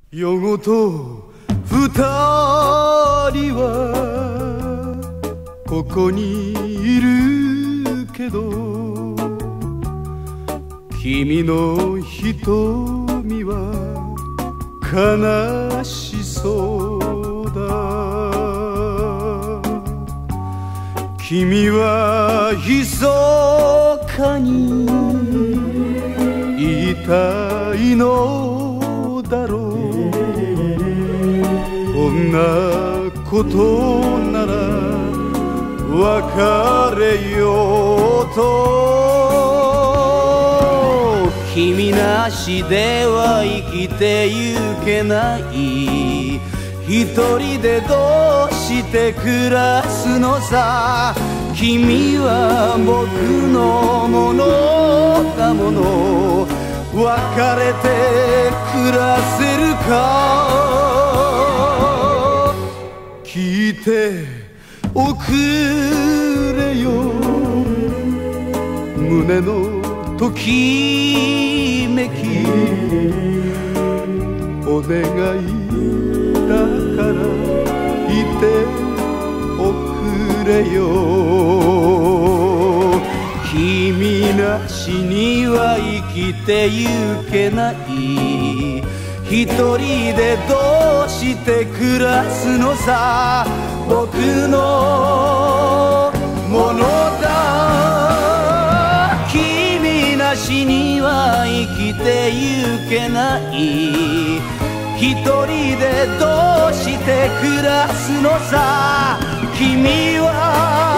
夜ごと二人はここにいるけど、君の瞳は悲しそうだ。君は密かに言いたいのだろう。こんなことなら別れようと。君なしでは生きてゆけない。一人でどうして暮らすのさ。君は僕のものだもの。別れて暮らせるか。聞いておくれよ、胸のときめき。お願いだからいておくれよ。君なしには生きてゆけない。一人でどうして暮らすのさ。僕のものだ。君なしには生きてゆけない。一人でどうして暮らすのさ。君は